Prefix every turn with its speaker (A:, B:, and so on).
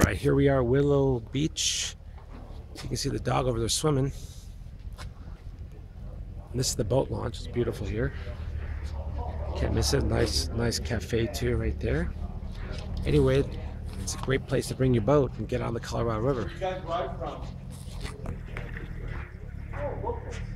A: Alright, here we are, Willow Beach. You can see the dog over there swimming. And this is the boat launch. It's beautiful here. Can't miss it. Nice cafe too right there. Anyway, it's a great place to bring your boat and get on the Colorado River.
B: You guys ride from? Oh, locals.